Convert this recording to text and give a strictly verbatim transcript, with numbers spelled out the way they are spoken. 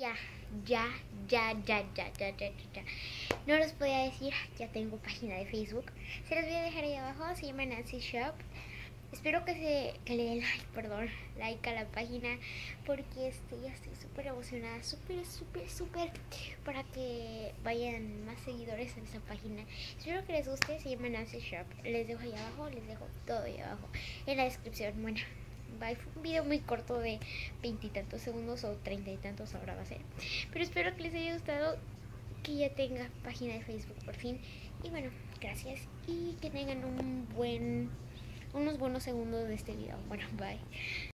Ya, ya, ya, ya, ya, ya, ya, ya, ya. No los podía decir, ya tengo página de Facebook. Se los voy a dejar ahí abajo, se llama Nancy Shop. Espero que se que le den like, perdón, like a la página porque este, ya estoy súper emocionada, súper, súper, súper para que vayan más seguidores en esta página. Espero que les guste, se llama Nancy Shop. Les dejo ahí abajo, les dejo todo ahí abajo en la descripción. Bueno, bye. Fue un video muy corto de veintitantos segundos o treinta y tantos ahora va a ser. Pero espero que les haya gustado, que ya tenga página de Facebook por fin. Y bueno, gracias y que tengan un buen unos buenos segundos de este video. Bueno, bye.